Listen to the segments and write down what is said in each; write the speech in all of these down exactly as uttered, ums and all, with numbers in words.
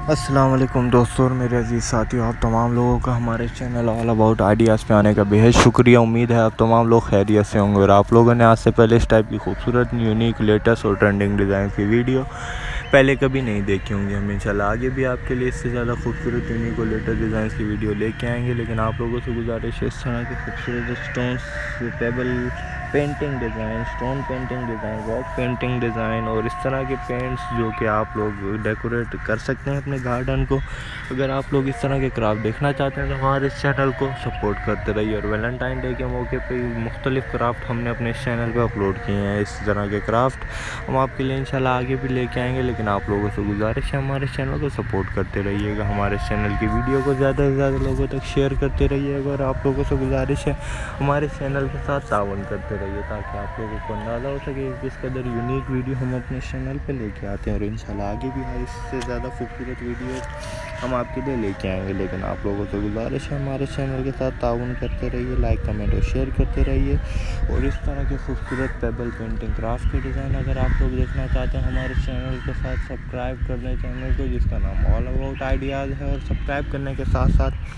अस्सलाम वालेकुम दोस्तों और मेरे अजीज़ साथियों, आप तमाम लोगों का हमारे चैनल ऑल अबाउट आइडियाज़ पे आने का बेहद शुक्रिया। उम्मीद है आप तमाम लोग खैरियत से होंगे और आप लोगों ने आज से पहले इस टाइप की खूबसूरत, यूनिक, लेटेस्ट और ट्रेंडिंग डिज़ाइन की वीडियो पहले कभी नहीं देखी होंगी। हम इंशाल्लाह आगे भी आपके लिए इससे ज़्यादा खूबसूरत, यूनिक और लेटेस्ट डिज़ाइन की वीडियो लेके आएंगे। लेकिन आप लोगों से गुजारिश है, इस तरह के खूबसूरत stones, pebble painting design, stone painting design, rock painting design और इस तरह के पेंट्स जो कि आप लोग डेकोरेट कर सकते हैं अपने गार्डन को। अगर आप लोग इस तरह के क्राफ्ट देखना चाहते हैं तो हमारे इस चैनल को सपोर्ट करते रहिए। और वैलेंटाइन डे के मौके पे मुख्तलिफ क्राफ्ट हमने अपने इस चैनल पे अपलोड किए हैं। इस तरह के क्राफ्ट हम आपके लिए इंशाल्लाह आगे भी लेके आएंगे। लेकिन आप लोगों से गुजारिश है, हमारे चैनल को सपोर्ट करते रहिएगा, हमारे चैनल की वीडियो को ज़्यादा से ज़्यादा लोगों तक शेयर करते रहिएगा। और आप लोगों से गुजारिश है, हमारे चैनल के साथ तावन करते रहिए ताकि आप लोगों को अंदाज़ा हो सके कि किस कदर यूनिक वीडियो हम अपने चैनल पे लेके आते हैं। और इंशाल्लाह आगे भी इससे ज़्यादा खूबसूरत वीडियो हम आपके लिए लेके आएंगे। लेकिन आप लोगों से गुजारिश है, हमारे चैनल के साथ ताउन करते रहिए, लाइक कमेंट और शेयर करते रहिए। और इस तरह के खूबसूरत पेबल पेंटिंग क्राफ्ट के डिज़ाइन अगर आप लोग देखना चाहते हैं हमारे चैनल के साथ सब्सक्राइब कर लें चैनल को, जिसका नाम ऑल अबाउट आइडियाज़ है। और सब्सक्राइब करने के साथ साथ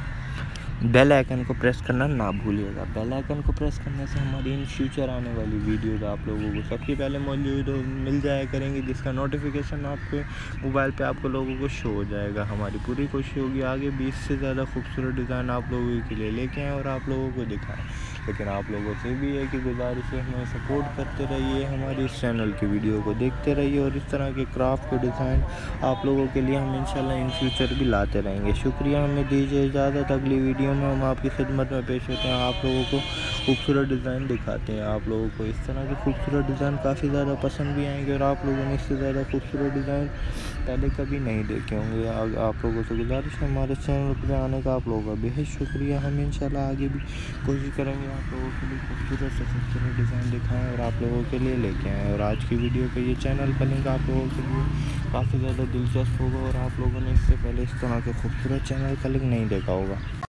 बेल आइकन को प्रेस करना ना भूलिएगा। बेल आइकन को प्रेस करने से हमारी इन फ्यूचर आने वाली वीडियोज़ आप लोगों को सबसे पहले मौजूद मिल जाया करेंगी, जिसका नोटिफिकेशन आपके मोबाइल पे आपको लोगों को शो हो जाएगा। हमारी पूरी कोशिश होगी आगे भी इससे ज़्यादा खूबसूरत डिज़ाइन आप लोगों के लिए लेके आएँ और आप लोगों को दिखाएँ। लेकिन आप लोगों से भी है कि गुजारिश है, हमें सपोर्ट करते रहिए, हमारी इस चैनल की वीडियो को देखते रहिए। और इस तरह के क्राफ्ट के डिज़ाइन आप लोगों के लिए हम इंशाल्लाह इन फ्यूचर भी लाते रहेंगे। शुक्रिया, हमें दीजिए इजाज़त। अगली वीडियो में हम आपकी खिदमत में पेश होते हैं, आप लोगों को खूबसूरत डिज़ाइन दिखाते हैं। आप लोगों को इस तरह के खूबसूरत डिज़ाइन काफ़ी ज़्यादा पसंद भी आएंगे और आप लोगों ने इससे ज़्यादा खूबसूरत डिज़ाइन पहले कभी नहीं देखे होंगे। आप लोगों से गुजारिश है, हमारे चैनल पर आने का आप लोगों का बेहद शुक्रिया। हम इंशाल्लाह आगे भी कोशिश करेंगे आप लोगों के लिए खूबसूरत से खूबसूरत डिज़ाइन दिखाएँ और आप लोगों के लिए लेके आएँ। और आज की वीडियो का ये चैनल का लिंक आप लोगों के लिए काफ़ी ज़्यादा दिलचस्प होगा और आप लोगों ने इससे पहले इस तरह के खूबसूरत चैनल का लिंक नहीं देखा होगा।